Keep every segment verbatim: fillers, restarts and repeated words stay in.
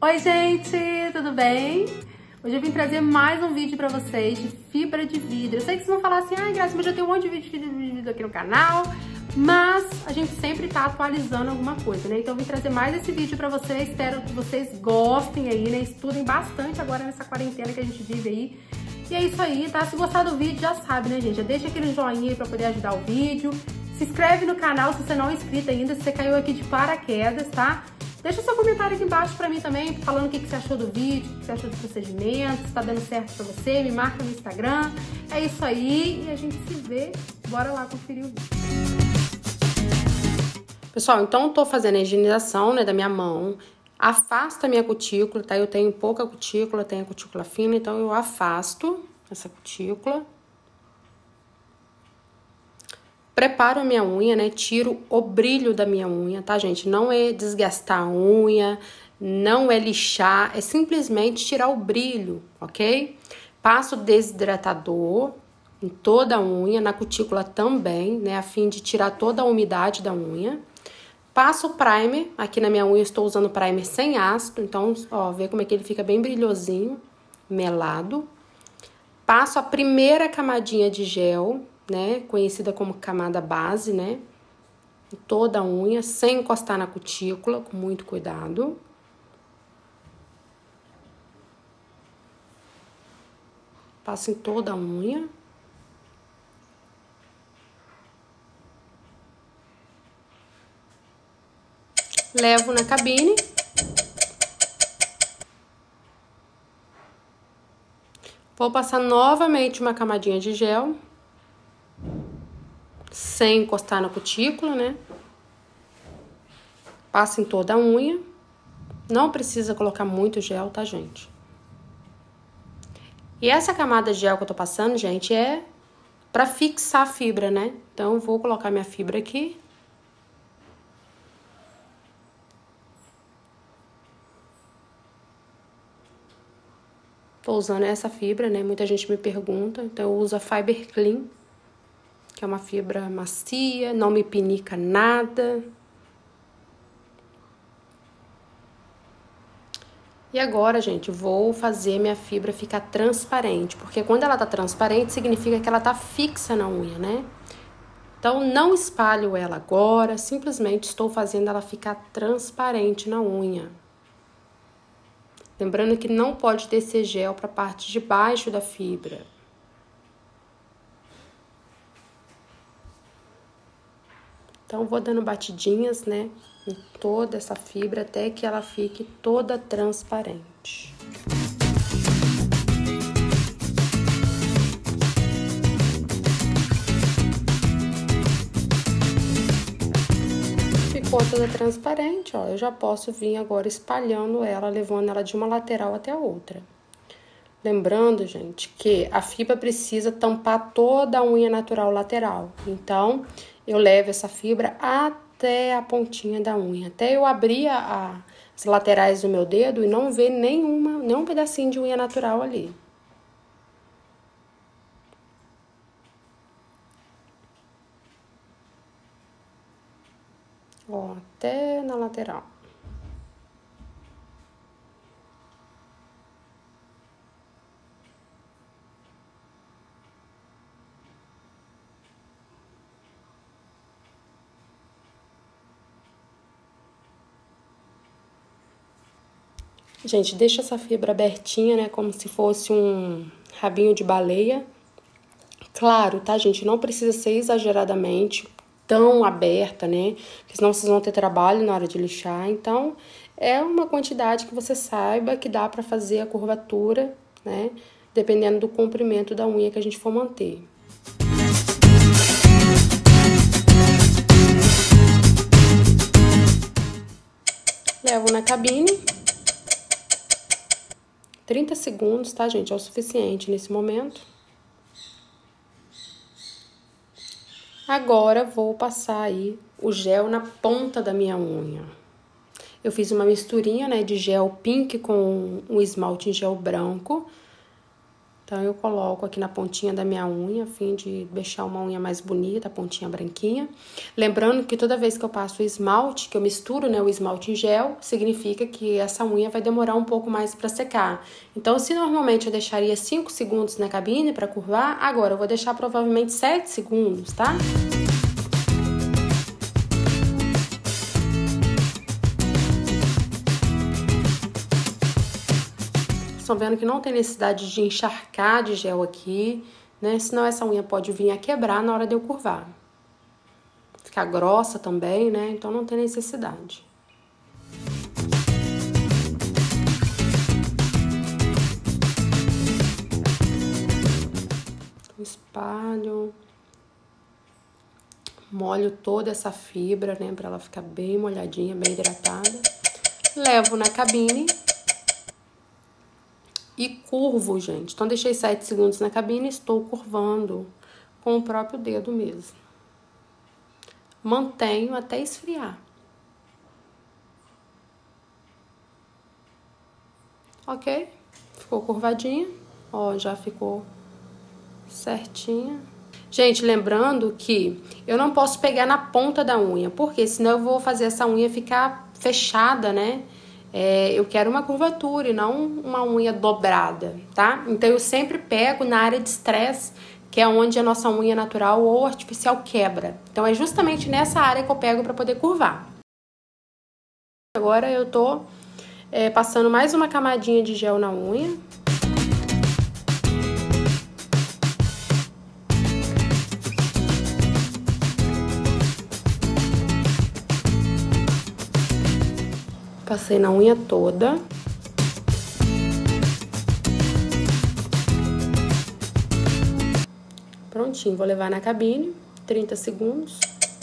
Oi gente, tudo bem? Hoje eu vim trazer mais um vídeo pra vocês de fibra de vidro. Eu sei que vocês vão falar assim, ai Graça, mas já tem um monte de vídeo de fibra de vidro aqui no canal, mas a gente sempre tá atualizando alguma coisa, né? Então eu vim trazer mais esse vídeo pra vocês, espero que vocês gostem aí, né? Estudem bastante agora nessa quarentena que a gente vive aí. E é isso aí, tá? Se gostar do vídeo, já sabe, né, gente? Já deixa aquele joinha aí pra poder ajudar o vídeo. Se inscreve no canal se você não é inscrito ainda, se você caiu aqui de paraquedas, tá? Deixa seu comentário aqui embaixo pra mim também, falando o que, que você achou do vídeo, o que você achou do procedimento, se tá dando certo pra você, me marca no Instagram. É isso aí e a gente se vê. Bora lá conferir o vídeo. Pessoal, então eu tô fazendo a higienização, né, da minha mão. Afasto a minha cutícula, tá? Eu tenho pouca cutícula, tenho a cutícula fina, então eu afasto essa cutícula. Preparo a minha unha, né? Tiro o brilho da minha unha, tá, gente? Não é desgastar a unha, não é lixar, é simplesmente tirar o brilho, ok? Passo desidratador em toda a unha, na cutícula também, né? A fim de tirar toda a umidade da unha. Passo o primer, aqui na minha unha eu estou usando primer sem ácido, então, ó, vê como é que ele fica bem brilhosinho, melado. Passo a primeira camadinha de gel, né, conhecida como camada base, né, em toda a unha, sem encostar na cutícula, com muito cuidado. Passo em toda a unha. Levo na cabine. Vou passar novamente uma camadinha de gel. Sem encostar na cutícula, né? Passa em toda a unha. Não precisa colocar muito gel, tá, gente? E essa camada de gel que eu tô passando, gente, é pra fixar a fibra, né? Então, eu vou colocar minha fibra aqui. Tô usando essa fibra, né? Muita gente me pergunta. Então, eu uso a Fiber Clean, que é uma fibra macia, não me pinica nada. E agora, gente, vou fazer minha fibra ficar transparente, porque quando ela tá transparente, significa que ela tá fixa na unha, né? Então, não espalho ela agora, simplesmente estou fazendo ela ficar transparente na unha. Lembrando que não pode descer gel para a parte de baixo da fibra. Então, vou dando batidinhas, né, em toda essa fibra até que ela fique toda transparente. Ficou toda transparente, ó, eu já posso vir agora espalhando ela, levando ela de uma lateral até a outra. Lembrando, gente, que a fibra precisa tampar toda a unha natural lateral. Então, eu levo essa fibra até a pontinha da unha, até eu abrir a, a, as laterais do meu dedo e não ver nenhuma, nenhum pedacinho de unha natural ali. Ó, até na lateral. Gente, deixa essa fibra abertinha, né, como se fosse um rabinho de baleia. Claro, tá, gente? Não precisa ser exageradamente tão aberta, né? Porque senão vocês vão ter trabalho na hora de lixar. Então, é uma quantidade que você saiba que dá pra fazer a curvatura, né? Dependendo do comprimento da unha que a gente for manter. Levo na cabine. trinta segundos, tá, gente? É o suficiente nesse momento. Agora, vou passar aí o gel na ponta da minha unha. Eu fiz uma misturinha, né, de gel pink com um esmalte em gel branco. Então, eu coloco aqui na pontinha da minha unha, a fim de deixar uma unha mais bonita, a pontinha branquinha. Lembrando que toda vez que eu passo o esmalte, que eu misturo, né, o esmalte em gel, significa que essa unha vai demorar um pouco mais para secar. Então, se normalmente eu deixaria cinco segundos na cabine para curvar, agora eu vou deixar provavelmente sete segundos, tá? Estão vendo que não tem necessidade de encharcar de gel aqui, né? Senão essa unha pode vir a quebrar na hora de eu curvar. Ficar grossa também, né? Então não tem necessidade. Espalho. Molho toda essa fibra, né? Pra ela ficar bem molhadinha, bem hidratada. Levo na cabine. E curvo, gente. Então, deixei sete segundos na cabine e estou curvando com o próprio dedo mesmo. Mantenho até esfriar. Ok? Ficou curvadinha. Ó, já ficou certinha. Gente, lembrando que eu não posso pegar na ponta da unha, porque senão eu vou fazer essa unha ficar fechada, né? É, eu quero uma curvatura e não uma unha dobrada, tá? Então, eu sempre pego na área de estresse, que é onde a nossa unha natural ou artificial quebra. Então, é justamente nessa área que eu pego para poder curvar. Agora, eu tô é, passando mais uma camadinha de gel na unha. Passei na unha toda. Prontinho, vou levar na cabine, trinta segundos.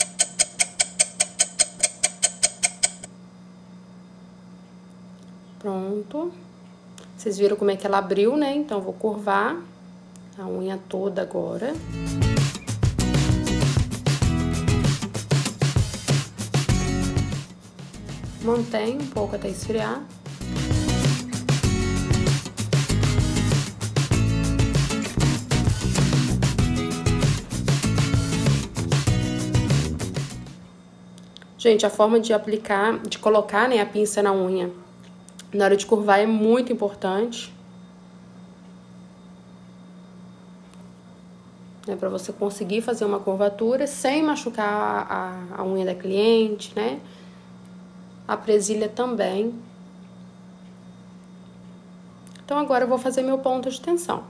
Pronto. Vocês viram como é que ela abriu, né? Então, vou curvar a unha toda agora. Mantenho um pouco até esfriar. Gente, a forma de aplicar, de colocar, né, a pinça na unha na hora de curvar é muito importante. É para você conseguir fazer uma curvatura sem machucar a, a unha da cliente, né? A presilha também. Então, agora eu vou fazer meu ponto de tensão.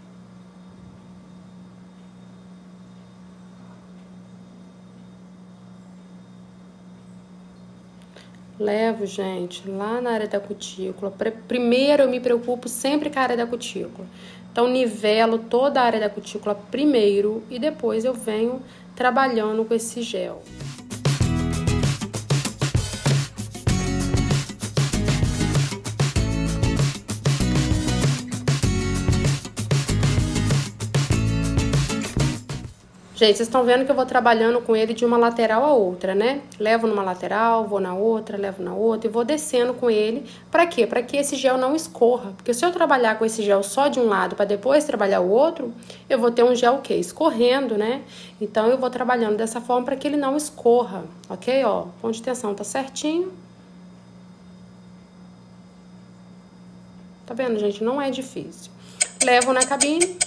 Levo, gente, lá na área da cutícula. Primeiro, eu me preocupo sempre com a área da cutícula. Então, nivelo toda a área da cutícula primeiro e depois eu venho trabalhando com esse gel. Gente, vocês estão vendo que eu vou trabalhando com ele de uma lateral a outra, né? Levo numa lateral, vou na outra, levo na outra e vou descendo com ele. Pra quê? Pra que esse gel não escorra. Porque se eu trabalhar com esse gel só de um lado pra depois trabalhar o outro, eu vou ter um gel o quê? Escorrendo, né? Então, eu vou trabalhando dessa forma pra que ele não escorra, ok? Ó, ponto de tensão tá certinho. Tá vendo, gente? Não é difícil. Levo na cabine.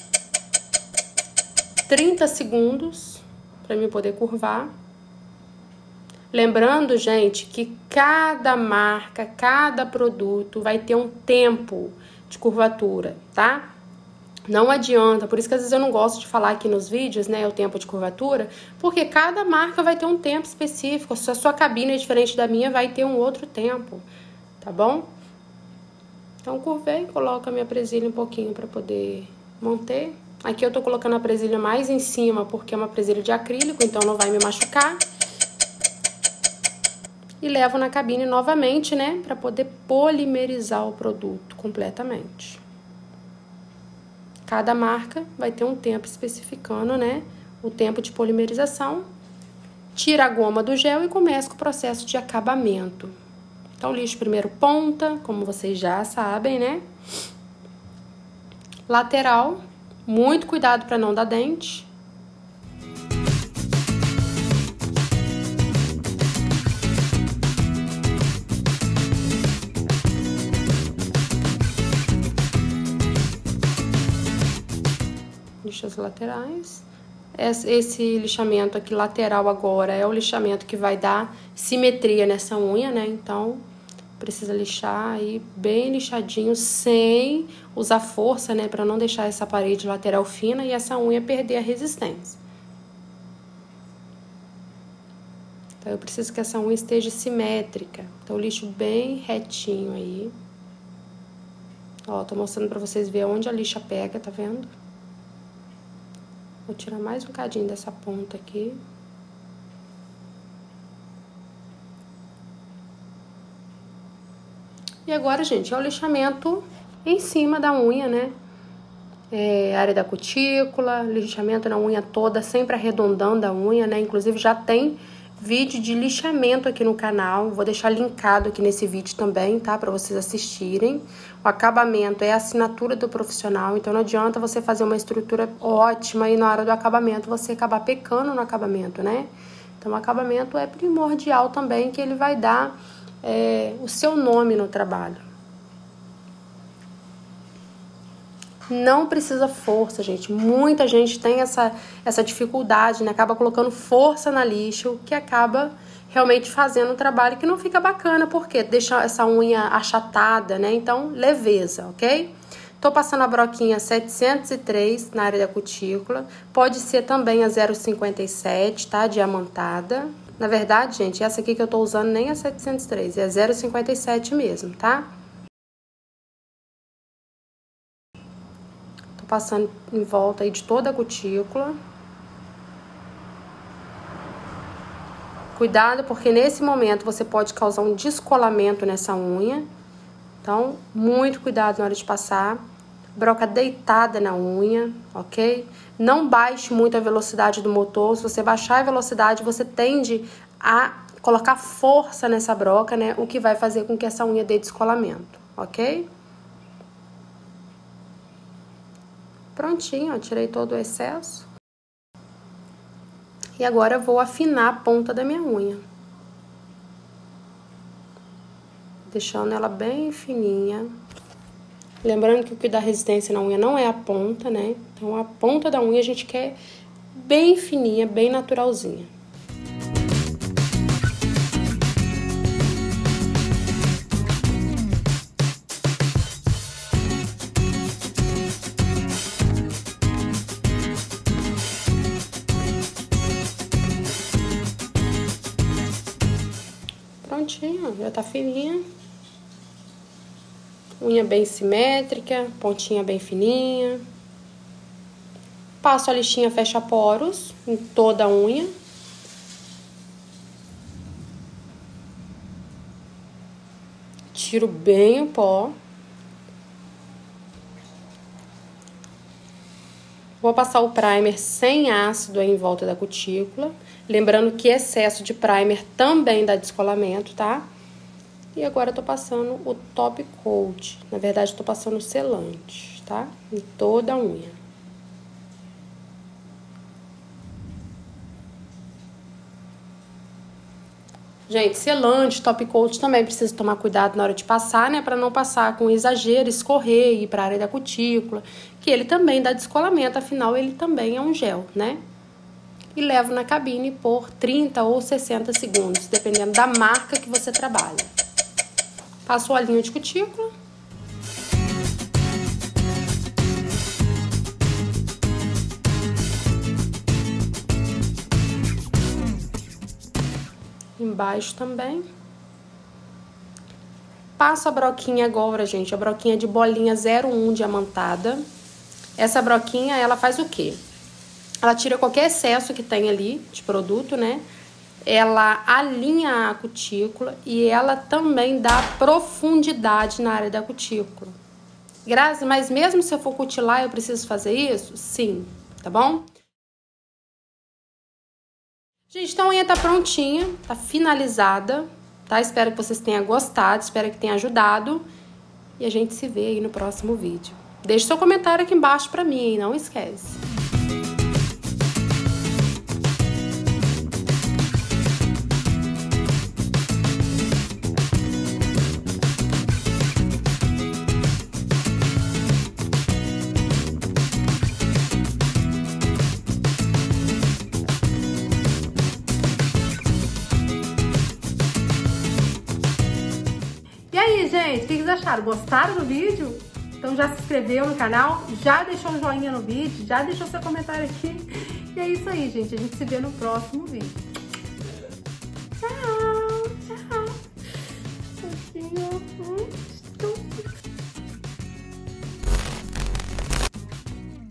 trinta segundos para mim poder curvar. Lembrando, gente, que cada marca, cada produto vai ter um tempo de curvatura, tá? Não adianta, por isso que às vezes eu não gosto de falar aqui nos vídeos, né, o tempo de curvatura, porque cada marca vai ter um tempo específico. Se a sua cabine é diferente da minha, vai ter um outro tempo, tá bom? Então, curvei, coloco a minha presilha um pouquinho para poder manter. Aqui eu tô colocando a presilha mais em cima, porque é uma presilha de acrílico, então não vai me machucar. E levo na cabine novamente, né, pra poder polimerizar o produto completamente. Cada marca vai ter um tempo especificando, né, o tempo de polimerização. Tira a goma do gel e começa com o processo de acabamento. Então, lixo primeiro ponta, como vocês já sabem, né? lateral, muito cuidado para não dar dente. Lixa as laterais. Esse lixamento aqui lateral agora é o lixamento que vai dar simetria nessa unha, né? Então, precisa lixar aí bem lixadinho, sem usar força, né? Pra não deixar essa parede lateral fina e essa unha perder a resistência. Então, eu preciso que essa unha esteja simétrica. Então, eu lixo bem retinho aí. Ó, tô mostrando pra vocês verem onde a lixa pega, tá vendo? Vou tirar mais um bocadinho dessa ponta aqui. E agora, gente, é o lixamento em cima da unha, né? É, área da cutícula, lixamento na unha toda, sempre arredondando a unha, né? Inclusive, já tem vídeo de lixamento aqui no canal. Vou deixar linkado aqui nesse vídeo também, tá? Pra vocês assistirem. O acabamento é a assinatura do profissional, então não adianta você fazer uma estrutura ótima e na hora do acabamento você acabar pecando no acabamento, né? Então, o acabamento é primordial também, que ele vai dar é, o seu nome no trabalho. Não precisa força, gente. Muita gente tem essa, essa dificuldade, né? Acaba colocando força na lixa, o que acaba realmente fazendo um trabalho que não fica bacana, porque deixa essa unha achatada, né? Então, leveza, ok? Tô passando a broquinha setecentos e três na área da cutícula. Pode ser também a zero vírgula cinquenta e sete, tá? Diamantada. Na verdade, gente, essa aqui que eu tô usando nem é setecentos e três, é zero vírgula cinquenta e sete mesmo, tá? Passando em volta aí de toda a cutícula. Cuidado, porque nesse momento você pode causar um descolamento nessa unha. Então, muito cuidado na hora de passar. Broca deitada na unha, ok? Não baixe muito a velocidade do motor. Se você baixar a velocidade, você tende a colocar força nessa broca, né? O que vai fazer com que essa unha dê descolamento, ok? Prontinho, ó, tirei todo o excesso. E agora eu vou afinar a ponta da minha unha. Deixando ela bem fininha. Lembrando que o que dá resistência na unha não é a ponta, né? Então, a ponta da unha a gente quer bem fininha, bem naturalzinha. Prontinho, já tá fininha. Unha bem simétrica, pontinha bem fininha. Passo a lixinha fecha poros em toda a unha. Tiro bem o pó. Vou passar o primer sem ácido aí em volta da cutícula. Lembrando que excesso de primer também dá descolamento, tá? E agora eu tô passando o top coat. Na verdade, eu tô passando o selante, tá? Em toda a unha. Gente, selante, top coat também precisa tomar cuidado na hora de passar, né? Pra não passar com exagero, escorrer e ir pra área da cutícula. Que ele também dá descolamento, afinal, ele também é um gel, né? E levo na cabine por trinta ou sessenta segundos, dependendo da marca que você trabalha. Passo o olhinho de cutícula. Embaixo também. Passo a broquinha agora, gente, a broquinha de bolinha zero um diamantada. Essa broquinha, ela faz o quê? Ela tira qualquer excesso que tem ali de produto, né? Ela alinha a cutícula e ela também dá profundidade na área da cutícula. Grazi, mas mesmo se eu for cutilar, eu preciso fazer isso? Sim, tá bom? Gente, então a unha tá prontinha, tá finalizada, tá? Espero que vocês tenham gostado, espero que tenha ajudado. E a gente se vê aí no próximo vídeo. Deixe seu comentário aqui embaixo pra mim, hein? Não esquece. E aí, gente, o que vocês acharam? Gostaram do vídeo? Então já se inscreveu no canal, já deixou um joinha no vídeo, já deixou seu comentário aqui. E é isso aí, gente. A gente se vê no próximo vídeo.